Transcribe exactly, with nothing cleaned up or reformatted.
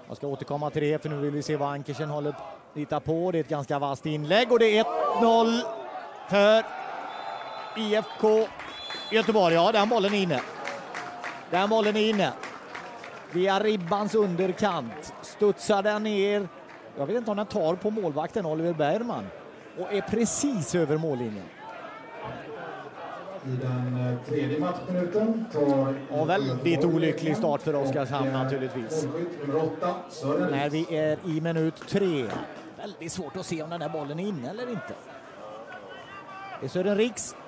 Jag ska återkomma till det, för nu vill vi se vad Ankersen håller lite på. Det är ett ganska vasst inlägg och det är ett noll för I F K Göteborg. Ja, den bollen är inne. Den bollen är inne. Via ribbans underkant studsar den ner. Jag vet inte om den tar på målvakten Oliver Bergman och är precis över mållinjen. I den tredje matchminuten tar... Ja, väldigt olycklig start för Oskarshamn naturligtvis. Nummer åtta, Sören. När vi är i minut tre. Väldigt svårt att se om den här bollen är inne eller inte. Det är Sören Riks